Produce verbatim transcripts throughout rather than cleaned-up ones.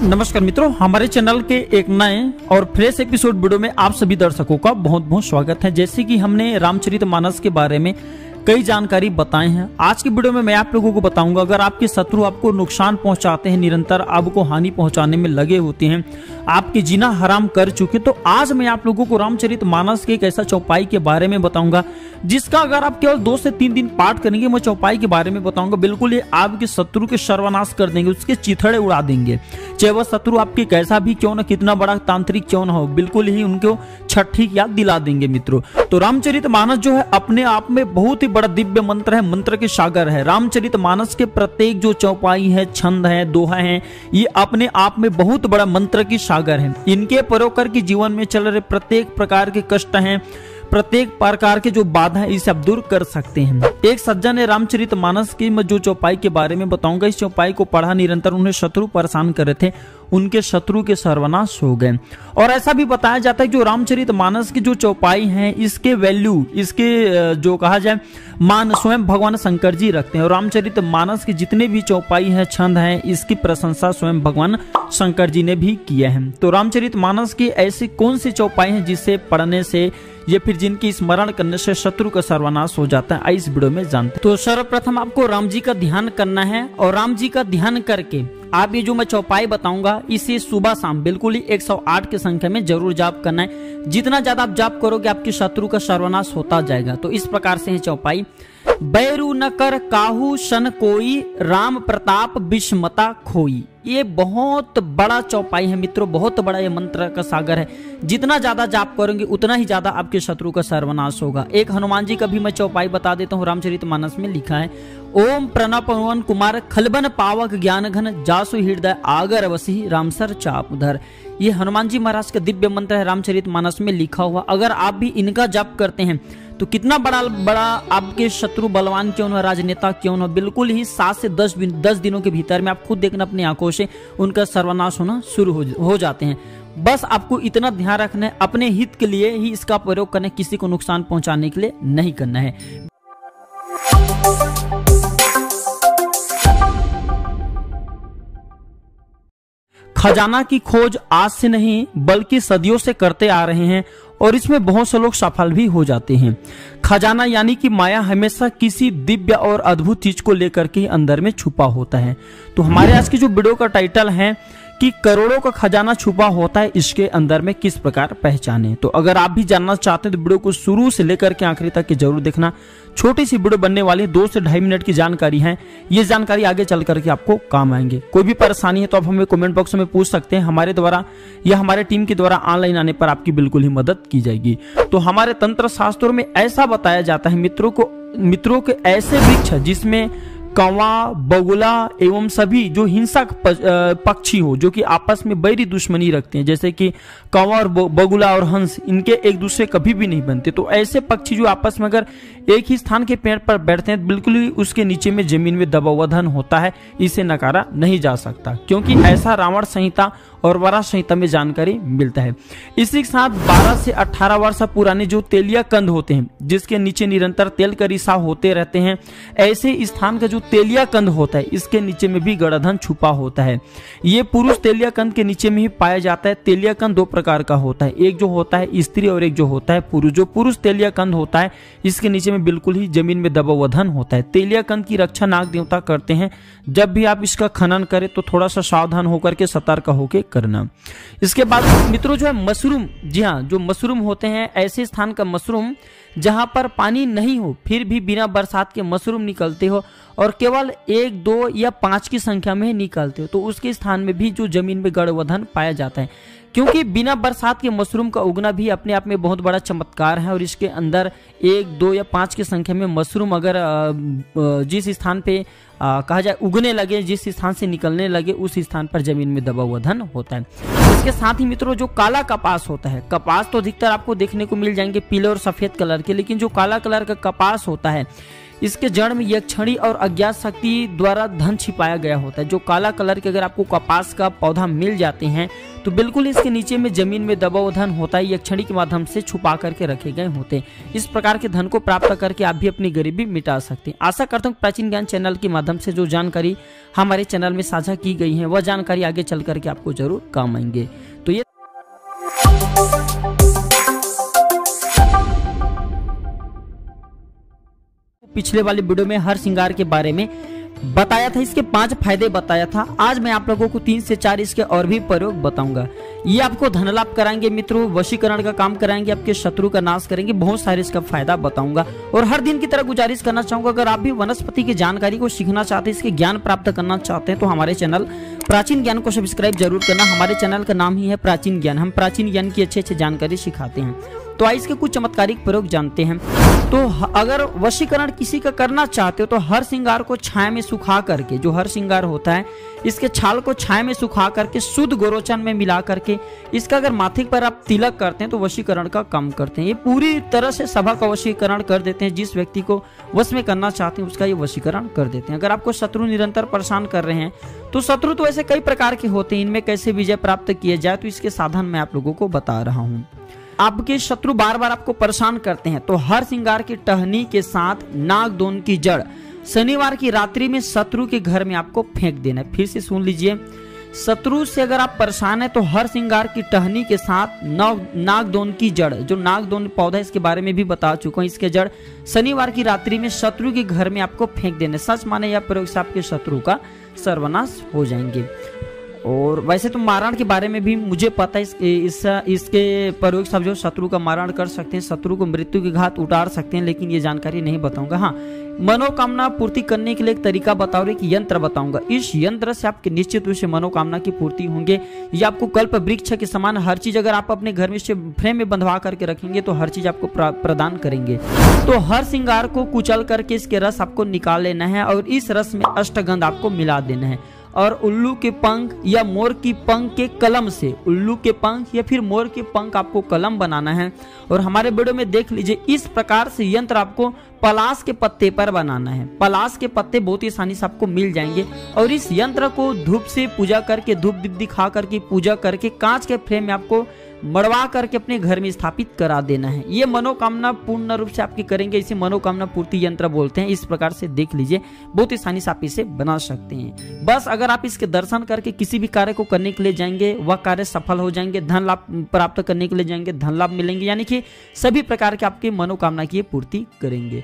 नमस्कार मित्रों, हमारे चैनल के एक नए और फ्रेश एपिसोड वीडियो में आप सभी दर्शकों का बहुत बहुत स्वागत है। जैसे कि हमने रामचरितमानस के बारे में कई जानकारी बताए हैं, आज की वीडियो में मैं आप लोगों को बताऊंगा अगर आपके शत्रु आपको नुकसान पहुंचाते हैं, निरंतर आपको हानि पहुंचाने में लगे होते हैं, आपकी जीना हराम कर चुके, तो आज मैं आप लोगों को रामचरितमानस के एक ऐसा चौपाई के बारे में बताऊंगा जिसका अगर आप केवल दो से तीन दिन पाठ करेंगे, मैं चौपाई के बारे में बताऊंगा, बिल्कुल ये आपके शत्रु के सर्वनाश कर देंगे, उसके चिथड़े उड़ा देंगे। चाहे वह शत्रु आपके कैसा भी क्यों न, कितना बड़ा तांत्रिक क्यों न हो, बिल्कुल ही उनको छठी याद दिला देंगे। मित्रों, तो रामचरितमानस जो है अपने आप में बहुत ही बड़ा दिव्य मंत्र है, मंत्र के सागर है। रामचरितमानस के प्रत्येक जो चौपाई है, छंद है, दोहा है, ये अपने आप में बहुत बड़ा मंत्र की सागर है। इनके प्रयोग करके जीवन में चल रहे प्रत्येक प्रकार के कष्ट हैं, प्रत्येक प्रकार के जो बाधा है, इसे आप दूर कर सकते हैं। एक सज्जन ने रामचरितमानस की मैं जो चौपाई के बारे में बताऊंगा, इस चौपाई को पढ़ा, निरंतर उन्हें शत्रु परेशान कर रहे थे, उनके शत्रु के सर्वनाश हो गए। और ऐसा भी बताया जाता है कि जो रामचरितमानस की जो चौपाई है, इसके वैल्यू, इसके जो कहा जाए मान स्वयं भगवान शंकर जी रखते हैं। और रामचरितमानस की जितने भी चौपाई है, छंद है, इसकी प्रशंसा स्वयं भगवान शंकर जी ने भी किया है। तो रामचरितमानस की ऐसी कौन सी चौपाई है जिसे पढ़ने से या फिर जिनकी स्मरण करने से शत्रु का सर्वनाश हो जाता है, आइए इस वीडियो में जानते हैं। तो सर्वप्रथम आपको राम जी का ध्यान करना है और राम जी का ध्यान करके आप ये जो मैं चौपाई बताऊंगा, इसे सुबह शाम बिल्कुल ही एक सौ आठ की संख्या में जरूर जाप करना है। जितना ज्यादा आप जाप करोगे, आपके शत्रु का सर्वनाश होता जाएगा। तो इस प्रकार से है चौपाई। बैरू न कर काहू शन कोई, राम प्रताप विस्मता खोई। ये बहुत बड़ा चौपाई है मित्रों, बहुत बड़ा ये मंत्र का सागर है। जितना ज्यादा जाप करेंगे उतना ही ज्यादा आपके शत्रु का सर्वनाश होगा। एक हनुमान जी का भी मैं चौपाई बता देता हूँ, रामचरितमानस में लिखा है, ओम प्रणव पवन कुमार खलबन पावक ज्ञान घन, जासु हृदय आगर वसी रामसर चाप उधर। ये हनुमान जी महाराज का दिव्य मंत्र है, रामचरितमानस में लिखा हुआ। अगर आप भी इनका जाप करते हैं तो कितना बड़ा बड़ा आपके शत्रु बलवान क्यों न, राजनेता क्यों न, बिल्कुल ही सात से दस दस दिनों के भीतर में आप खुद देखना अपनी आंखों से उनका सर्वनाश होना शुरू हो, हो जाते हैं। बस आपको इतना ध्यान रखना है, अपने हित के लिए ही इसका प्रयोग करना है, किसी को नुकसान पहुंचाने के लिए नहीं करना है। खजाना की खोज आज से नहीं बल्कि सदियों से करते आ रहे हैं और इसमें बहुत से लोग सफल भी हो जाते हैं। खजाना यानी कि माया हमेशा किसी दिव्य और अद्भुत चीज को लेकर के अंदर में छुपा होता है। तो हमारे आज की जो वीडियो का टाइटल है कि करोड़ों का खजाना छुपा होता है, इसके अंदर में किस प्रकार पहचाने। तो अगर आप भी जानना चाहते हैं तो वीडियो को शुरू से लेकर के आखिरी तक के जरूर देखना। छोटी सी वीडियो बनने वाली दो से ढाई मिनट की जानकारी है, ये जानकारी आगे चल करके आपको काम आएंगे। कोई भी परेशानी है तो आप हमें कमेंट बॉक्स में पूछ सकते हैं, हमारे द्वारा या हमारे टीम के द्वारा ऑनलाइन आने पर आपकी बिल्कुल ही मदद की जाएगी। तो हमारे तंत्र शास्त्रों में ऐसा बताया जाता है मित्रों को मित्रों के ऐसे वृक्ष जिसमें कौवा, बगुला एवं सभी जो हिंसक पक्षी हो, जो कि आपस में बैरी दुश्मनी रखते हैं, जैसे कि कौवा और बगुला और हंस, इनके एक दूसरे कभी भी नहीं बनते। तो ऐसे पक्षी जो आपस में अगर एक ही स्थान के पेड़ पर बैठते हैं, बिल्कुल ही उसके नीचे में जमीन में दबा हुआ धन होता है, इसे नकारा नहीं जा सकता, क्योंकि ऐसा रावण संहिता और वराह संहिता में जानकारी मिलता है। इसी के साथ बारह से अठारह वर्ष पुराने जो तेलिया कंद होते हैं, जिसके नीचे निरंतर तेल का रिसाव होते रहते हैं, ऐसे स्थान का जो तेलिया कंद होता है, इसके नीचे में भी गड़धन छुपा होता है। ये पुरुष तेलिया कंद के नीचे में ही पाया जाता है। तेलिया कंद दो प्रकार का होता है, एक जो होता है स्त्री और एक जो होता है पुरुष। जो पुरुष तेलिया कंद होता है, इसके नीचे में बिल्कुल ही जमीन में दबा हुआ धन होता है। तेलिया कंद की रक्षा नाग देवता करते हैं। जब भी आप इसका खनन करें तो थोड़ा सा सावधान होकर के, सतर्क होकर करना। इसके बाद मित्रों जो है मशरूम, जी हाँ, जो मशरूम होते हैं, ऐसे स्थान का मशरूम जहां पर पानी नहीं हो फिर भी बिना बरसात के मशरूम निकलते हो और केवल एक, दो या पांच की संख्या में निकलते हो, तो उसके स्थान में भी जो जमीन में गड़वधन पाया जाता है। क्योंकि बिना बरसात के मशरूम का उगना भी अपने आप में बहुत बड़ा चमत्कार है और इसके अंदर एक, दो या पांच की संख्या में मशरूम अगर जिस स्थान पे कहा जाए उगने लगे, जिस स्थान से निकलने लगे, उस स्थान पर जमीन में दबा हुआ धन होता है। इसके साथ ही मित्रों जो काला कपास होता है, कपास तो अधिकतर आपको देखने को मिल जाएंगे पीले और सफेद कलर के, लेकिन जो काला कलर का कपास होता है, इसके जड़ में यक्षणी और अज्ञात शक्ति द्वारा धन छिपाया गया होता है। जो काला कलर के अगर आपको कपास का पौधा मिल जाते हैं तो बिल्कुल इसके नीचे में जमीन में दबा हुआ धन होता है, ये छड़ी के माध्यम से छुपा करके रखे गए होते हैं। इस प्रकार के धन को प्राप्त करके आप भी अपनी गरीबी मिटा सकते हैं। आशा करता हूँ प्राचीन ज्ञान चैनल के माध्यम से जो जानकारी हमारे चैनल में साझा की गई है वह जानकारी आगे चल करके आपको जरूर काम आएंगे। तो ये पिछले वाले वीडियो में हर श्रृंगार के बारे में बताया था, इसके पांच फायदे बताया था। आज मैं आप लोगों को तीन से चार इसके और भी प्रयोग बताऊंगा। ये आपको धन लाभ कराएंगे मित्रों, वशीकरण का काम कराएंगे, आपके शत्रु का नाश करेंगे, बहुत सारे इसका फायदा बताऊंगा। और हर दिन की तरह गुजारिश करना चाहूंगा, अगर आप भी वनस्पति की जानकारी को सीखना चाहते हैं, इसके ज्ञान प्राप्त करना चाहते हैं तो हमारे चैनल प्राचीन ज्ञान को सब्सक्राइब जरूर करना। हमारे चैनल का नाम ही है प्राचीन ज्ञान। हम प्राचीन ज्ञान की अच्छी अच्छी जानकारी सिखाते हैं। तो आइए इसके कुछ चमत्कारिक प्रयोग जानते हैं। तो अगर वशीकरण किसी का करना चाहते हो तो हर श्रृंगार को छाया में सुखा करके, जो हर श्रृंगार होता है इसके छाल को छाया में सुखा करके शुद्ध गोरोचन में मिला करके इसका अगर माथे पर आप तिलक करते हैं तो वशीकरण का काम करते हैं। ये पूरी तरह से सभा का वशीकरण कर देते हैं। जिस व्यक्ति को वश में करना चाहते हैं उसका ये वशीकरण कर देते हैं। अगर आपको शत्रु निरंतर परेशान कर रहे हैं तो शत्रु तो ऐसे कई प्रकार के होते हैं, इनमें कैसे विजय प्राप्त किया जाए तो इसके साधन मैं आप लोगों को बता रहा हूँ। आपके शत्रु बार बार आपको परेशान करते हैं तो हर श्रृंगार की टहनी के साथ नागदोन की जड़ शनिवार की रात्रि में शत्रु के घर में आपको फेंक देना है। फिर से सुन लीजिए, शत्रु से अगर आप परेशान है तो हर श्रृंगार की टहनी के साथ नागदोन की जड़, जो नागदोन पौधा इसके बारे में भी बता चुका हूं, इसके जड़ शनिवार की रात्रि में शत्रु के घर में आपको फेंक देना। सच माने यह प्रयोग से आपके शत्रु का सर्वनाश हो जाएंगे। और वैसे तो मारण के बारे में भी मुझे पता है, इस, इस, इसके प्रयोग सब जो शत्रु का मारण कर सकते हैं, शत्रु को मृत्यु के घाट उतार सकते हैं, लेकिन ये जानकारी नहीं बताऊंगा। हाँ, मनोकामना पूर्ति करने के लिए एक तरीका बताओ, एक यंत्र बताऊंगा। इस यंत्र से आपके निश्चित रूप से मनोकामना की पूर्ति होंगे। ये आपको कल्प वृक्ष के समान हर चीज अगर आप अपने घर में से फ्रेम में बंधवा करके रखेंगे तो हर चीज आपको प्रदान करेंगे। तो हर श्रृंगार को कुचल करके इसके रस आपको निकाल लेना है और इस रस में अष्टगंध आपको मिला देना है। और उल्लू के पंख या मोर की पंख के कलम से, उल्लू के पंख या फिर मोर के पंख आपको कलम बनाना है। और हमारे वीडियो में देख लीजिए, इस प्रकार से यंत्र आपको पलाश के पत्ते पर बनाना है। पलाश के पत्ते बहुत ही आसानी से आपको मिल जाएंगे। और इस यंत्र को धूप से पूजा करके, धूप दीप दिखा करके पूजा करके कांच के फ्रेम में आपको मड़वा करके अपने घर में स्थापित करा देना है। ये मनोकामना पूर्ण रूप से आपकी करेंगे, इसे मनोकामना पूर्ति यंत्र बोलते हैं। इस प्रकार से देख लीजिए, बहुत ही आसानी से आप इसे बना सकते हैं। बस अगर आप इसके दर्शन करके किसी भी कार्य को करने के लिए जाएंगे वह कार्य सफल हो जाएंगे। धन लाभ प्राप्त करने के लिए जाएंगे, धन लाभ मिलेंगे, यानी कि सभी प्रकार के आपकी मनोकामना की पूर्ति करेंगे।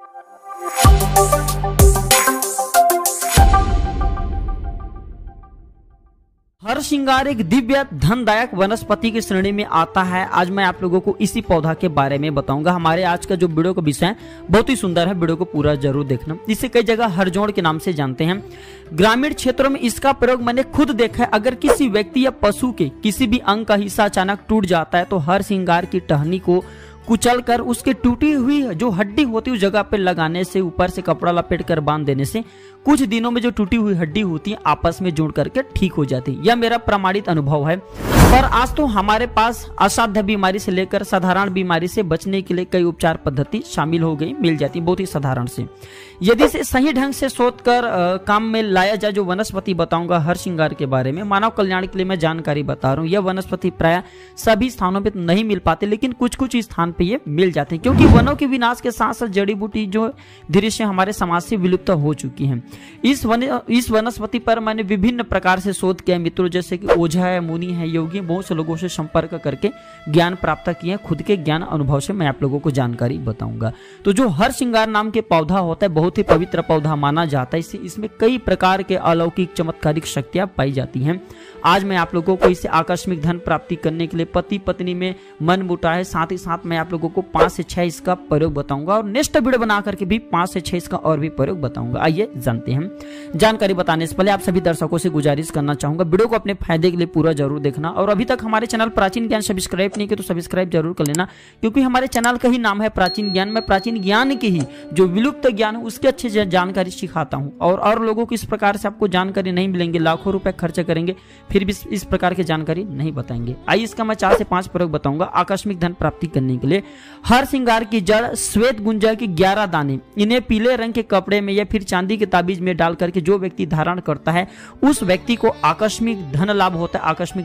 हर श्रृंगार एक दिव्य धनदायक वनस्पति की श्रेणी में आता है। आज मैं आप लोगों को इसी पौधा के बारे में बताऊंगा। हमारे आज का जो वीडियो का विषय है बहुत ही सुंदर है, वीडियो को पूरा जरूर देखना। इसे कई जगह हरजोड़ के नाम से जानते हैं। ग्रामीण क्षेत्रों में इसका प्रयोग मैंने खुद देखा है। अगर किसी व्यक्ति या पशु के किसी भी अंग का हिस्सा अचानक टूट जाता है तो हर श्रृंगार की टहनी को कुचल कर उसके टूटी हुई जो हड्डी होती है उस जगह पे लगाने से, ऊपर से कपड़ा लपेट कर बांध देने से कुछ दिनों में जो टूटी हुई हड्डी होती है आपस में जुड़ करके ठीक हो जाती है। यह मेरा प्रमाणित अनुभव है। पर आज तो हमारे पास असाध्य बीमारी से लेकर साधारण बीमारी से बचने के लिए कई उपचार पद्धति शामिल हो गई, मिल जाती बहुत ही साधारण से। यदि इसे सही ढंग से सोच कर काम में लाया जाए, जो वनस्पति बताऊंगा हर श्रृंगार के बारे में, मानव कल्याण के लिए मैं जानकारी बता रहा हूँ। यह वनस्पति प्राय सभी स्थानों पे तो नहीं मिल पाते, लेकिन कुछ कुछ स्थान पे ये मिल जाते हैं, क्योंकि वनों के विनाश के साथ साथ जड़ी बूटी जो धीरे से हमारे समाज से विलुप्त हो चुकी हैं। इस वन इस वनस्पति पर मैंने विभिन्न प्रकार से शोध किया मित्रों, जैसे कि ओझा है, मुनि है, योगी, बहुत से लोगों से संपर्क करके ज्ञान प्राप्त किए। खुद के ज्ञान अनुभव से मैं आप लोगों को जानकारी बताऊंगा। तो जो हर श्रृंगार नाम के पौधा होता है बहुत ही पवित्र पौधा माना जाता है। इसे इसमें कई प्रकार के अलौकिक चमत्कारिक शक्तियां पाई जाती हैं। आज मैं आप लोगों को इसे आकस्मिक धन प्राप्ति करने के लिए, पति पत्नी में मन मुटाव है, साथ ही साथ मैं आप लोगों को पांच से छह इसका प्रयोग बताऊंगा और नेक्स्ट वीडियो बना करके भी पांच से छह इसका और भी प्रयोग बताऊंगा। आइए जानते हैं। जानकारी बताने से पहले आप सभी दर्शकों से गुजारिश करना चाहूंगा, वीडियो को अपने फायदे के लिए पूरा जरूर देखना। और अभी तक हमारे चैनल प्राचीन ज्ञान सब्सक्राइब नहीं किया तो सब्सक्राइब जरूर कर लेना, क्योंकि हमारे चैनल का ही नाम है प्राचीन ज्ञान। मैं प्राचीन ज्ञान के ही जो विलुप्त ज्ञान है उसके अच्छे जानकारी सिखाता हूँ। और और लोगों को इस प्रकार से आपको जानकारी नहीं मिलेंगे, लाखों रुपए खर्च करेंगे फिर भी इस प्रकार की जानकारी नहीं बताएंगे। आइए इसका मैं चार से पांच प्रयोग बताऊंगा आकस्मिक धन प्राप्ति करने के लिए। हर श्रृंगार की जड़ श्वेत गुंजा की ग्यारह दाने, इन्हें पीले रंग के कपड़े में या फिर चांदी के ताबीज में डाल करके जो व्यक्ति धारण करता है उस व्यक्ति को आकस्मिक धन लाभ होता है, आकस्मिक धन की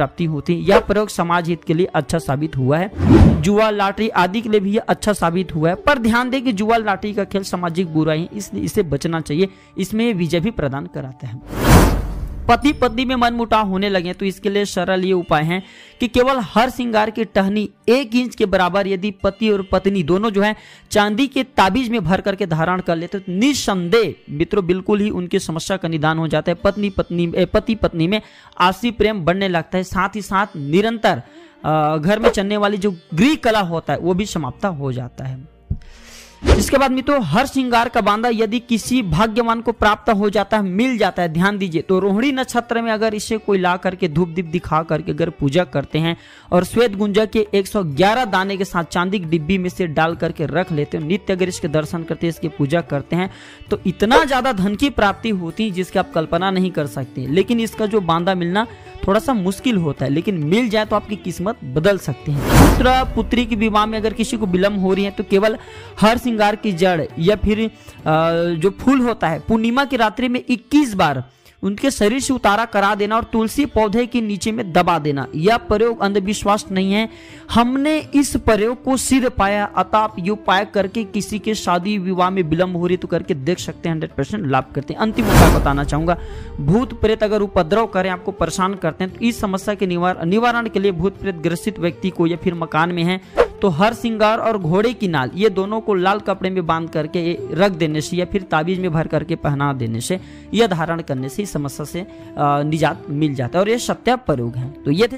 प्राप्ति होती है। यह प्रयोग समाज हित के लिए अच्छा साबित हुआ है। जुआ, लॉटरी आदि के लिए भी यह अच्छा साबित हुआ है, पर ध्यान दें कि जुआ लॉटरी का खेल सामाजिक बुराई है, इसलिए इसे बचना चाहिए। इसमें ये विजय भी प्रदान कराता है। पति पत्नी में मनमुटाव होने लगे तो इसके लिए सरल ये उपाय है कि केवल हर श्रृंगार की टहनी एक इंच के बराबर यदि पति और पत्नी दोनों जो है चांदी के ताबीज में भर करके धारण कर लेते तो निस्संदेह मित्रों बिल्कुल ही उनकी समस्या का निदान हो जाता है। पत्नी पत्नी पति पत्नी में आपसी प्रेम बढ़ने लगता है, साथ ही साथ निरंतर घर में चलने वाली जो गृह कला होता है वो भी समाप्त हो जाता है। इसके बाद मित्रों, हर श्रृंगार का बांधा यदि किसी भाग्यवान को प्राप्त हो जाता है, मिल जाता है, ध्यान दीजिए, तो रोहिणी नक्षत्र में अगर इसे कोई ला करके धूप दीप दिखा करके अगर पूजा करते हैं और श्वेत गुंजा के एक सौ ग्यारह दाने के साथ चांदी की डिब्बी में से डाल करके रख लेते हैं, नित्य अगर इसके दर्शन करते हैं, इसकी पूजा करते हैं तो इतना ज्यादा धन की प्राप्ति होती है जिसकी आप कल्पना नहीं कर सकते। लेकिन इसका जो बांधा मिलना थोड़ा सा मुश्किल होता है, लेकिन मिल जाए तो आपकी किस्मत बदल सकती है। पुत्र पुत्री की विवाह में अगर किसी को विलंब हो रही है तो केवल हर श्रृंगार की जड़ या फिर जो फूल होता है पूर्णिमा की रात्रि में इक्कीस बार उनके शरीर से उतारा करा देना और तुलसी पौधे के नीचे में दबा देना। यह प्रयोग अंधविश्वास नहीं है, हमने इस प्रयोग को सिद्ध पाया। अतः आप ये उपाय करके किसी के शादी विवाह में विलंब हो रही तो करके देख सकते हैं, हंड्रेड परसेंट लाभ करते हैं। अंतिम उपाय बताना चाहूंगा, भूत प्रेत अगर उपद्रव करें, आपको परेशान करते हैं तो इस समस्या के निवारण निवारण के लिए भूत प्रेत ग्रसित व्यक्ति को या फिर मकान में है तो हर श्रृंगार और घोड़े की नाल ये दोनों को लाल कपड़े में बांध करके रख देने से या फिर ताबीज में भर करके पहना देने से, यह धारण करने से इस समस्या से निजात मिल जाता है और ये सत्य प्रयोग है। तो ये थे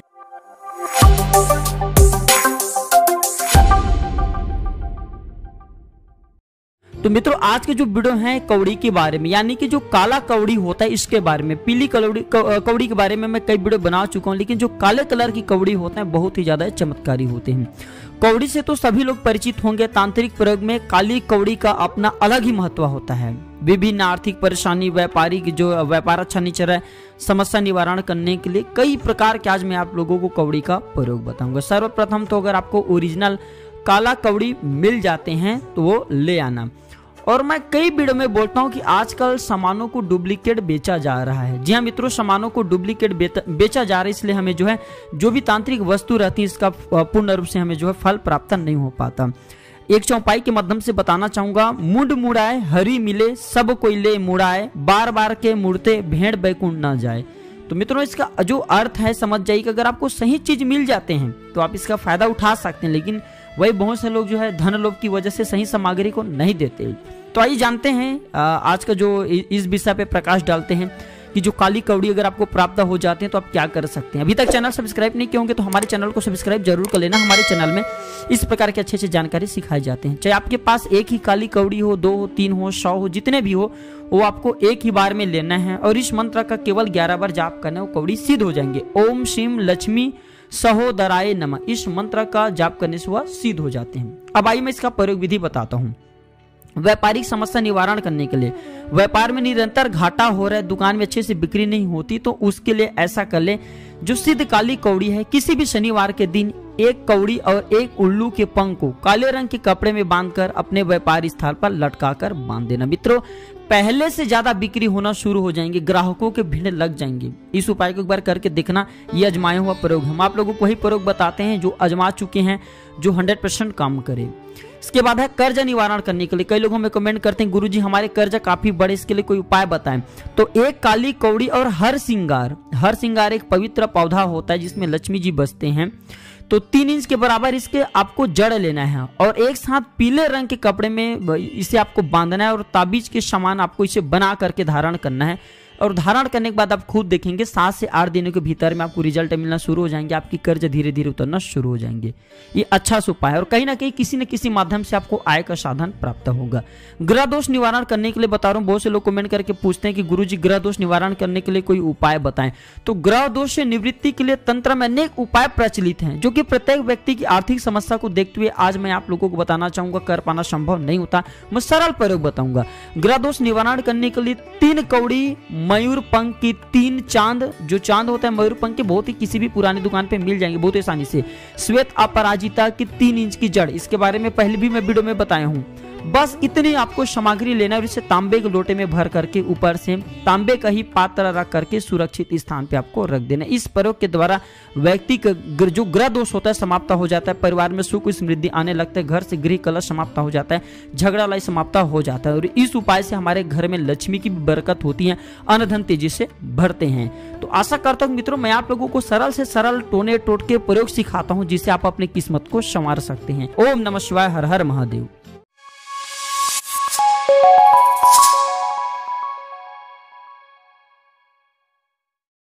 तो मित्रों आज के जो वीडियो है कौड़ी के बारे में, यानी कि जो काला कौड़ी होता है इसके बारे में। पीली कौड़ी कौड़ी के बारे में मैं कई वीडियो बना चुका हूं, लेकिन जो काले कलर की कौड़ी होते हैं बहुत ही ज्यादा चमत्कारी होते हैं। कौड़ी से तो सभी लोग परिचित होंगे, तांत्रिक प्रयोग में काली कौड़ी का अपना अलग ही महत्व होता है। विभिन्न आर्थिक परेशानी, व्यापारिक जो व्यापार अच्छा नहीं चल रहा है, समस्या निवारण करने के लिए कई प्रकार के आज मैं आप लोगों को कौड़ी का प्रयोग बताऊंगा। सर्वप्रथम तो अगर आपको ओरिजिनल काला कौड़ी मिल जाते हैं तो वो ले आना। और मैं कई वीडियो में बोलता हूं कि आजकल सामानों को डुप्लीकेट बेचा जा रहा है। जी हाँ मित्रों, सामानों को डुप्लीकेट बेचा जा रहा है, इसलिए हमें जो है जो भी तांत्रिक वस्तु रहती है इसका पूर्ण रूप से हमें जो है फल प्राप्त नहीं हो पाता। एक चौपाई के माध्यम से बताना चाहूंगा, मुंड मुड़ाए हरी मिले सब कोई ले मुड़ाए, बार बार के मुड़ते भेड़ बैकुंठ न जाए। तो मित्रों इसका जो अर्थ है समझ जाइए कि अगर आपको सही चीज मिल जाते हैं तो आप इसका फायदा उठा सकते हैं, लेकिन वही बहुत से लोग जो है धन लोभ की वजह से सही सामग्री को नहीं देते। तो आइए जानते हैं आज का जो इस विषय पे प्रकाश डालते हैं कि जो काली कौड़ी अगर आपको प्राप्त हो जाते हैं तो आप क्या कर सकते हैं। अभी तक चैनल सब्सक्राइब नहीं किए होंगे तो हमारे चैनल को सब्सक्राइब जरूर कर लेना। हमारे चैनल में इस प्रकार की अच्छी अच्छी जानकारी सिखाई जाते हैं। चाहे आपके पास एक ही काली कौड़ी हो, दो हो, तीन हो, सौ हो, जितने भी हो, वो आपको एक ही बार में लेना है और इस मंत्र का केवल ग्यारह बार जाप करना है, वो कौड़ी सिद्ध हो जाएंगे। ओम शिम लक्ष्मी सहोदराय नमः, इस मंत्र का जाप करने से वह सिद्ध हो जाते हैं। अब आइए मैं इसका प्रयोग विधि बताता हूँ। व्यापारिक समस्या निवारण करने के लिए, व्यापार में निरंतर घाटा हो रहा है, दुकान में अच्छे से बिक्री नहीं होती, तो उसके लिए ऐसा कर ले, जो सिद्ध काली कौड़ी है किसी भी शनिवार के दिन एक कौड़ी और एक उल्लू के पंख को काले रंग के कपड़े में बांधकर अपने व्यापार स्थल पर लटकाकर बांध देना। मित्रों पहले से ज्यादा बिक्री होना शुरू हो जाएंगे, ग्राहकों के भीड़ लग जाएंगे। इस उपाय को एक बार करके देखना, ये अजमाया हुआ प्रयोग। हम आप लोगों को वही प्रयोग बताते हैं जो अजमा चुके हैं, जो हंड्रेड परसेंट काम करे। इसके बाद है कर्ज निवारण करने के लिए। कई लोग हमें कमेंट करते हैं गुरुजी हमारे कर्ज काफी बड़े, इसके लिए कोई उपाय बताएं। तो एक काली कौड़ी और हर श्रृंगार, हर श्रृंगार एक पवित्र पौधा होता है जिसमें लक्ष्मी जी बसते हैं, तो तीन इंच के बराबर इसके आपको जड़ लेना है और एक साथ पीले रंग के कपड़े में इसे आपको बांधना है और ताबीज के समान आपको इसे बना करके धारण करना है। और धारण करने के बाद आप खुद देखेंगे सात से आठ दिनों के भीतर में आपको रिजल्ट मिलना शुरू हो जाएंगे, आपकी कर्ज धीरे धीरे उतरना शुरू हो जाएंगे। ये अच्छा उपाय है और कहीं ना कहीं किसी न किसी माध्यम से आपको आय का साधन प्राप्त होगा। ग्रह दोष निवारण करने के लिए बता रहा हूँ, बहुत से लोग कमेंट करके पूछते हैं कि गुरुजी ग्रह दोष निवारण करने के लिए कोई उपाय बताएं। तो ग्रह दोष से निवृत्ति के लिए तंत्र में अनेक उपाय प्रचलित हैं, जो कि प्रत्येक व्यक्ति की आर्थिक समस्या को देखते हुए आज मैं आप लोगों को बताना चाहूंगा। कर पाना संभव नहीं होता, मैं सरल प्रयोग बताऊंगा। ग्रह दोष निवारण करने के लिए तीन कौड़ी मयूर पंख की, तीन चांद, जो चांद होता है मयूर पंख के, बहुत ही किसी भी पुरानी दुकान पे मिल जाएंगे बहुत आसानी से। श्वेत अपराजिता की तीन इंच की जड़, इसके बारे में पहले भी मैं वीडियो में बताया हूं। बस इतनी आपको सामग्री लेना है और इसे तांबे के लोटे में भर करके ऊपर से तांबे का ही पात्र रख करके सुरक्षित स्थान पे आपको रख देना। इस प्रयोग के द्वारा व्यक्ति का जो ग्रह दोष होता है समाप्त हो जाता है, परिवार में सुख समृद्धि आने लगता है, घर से गृह कलह समाप्त हो जाता है, झगड़ा लड़ाई समाप्त हो जाता है और इस उपाय से हमारे घर में लक्ष्मी की बरकत होती है, अन्न धन तेजी से भरते हैं। तो आशा करता हूँ मित्रों मैं आप लोगों को सरल से सरल टोने टोटके प्रयोग सिखाता हूँ जिससे आप अपनी किस्मत को संवार सकते हैं। ओम नमः शिवाय, हर हर महादेव।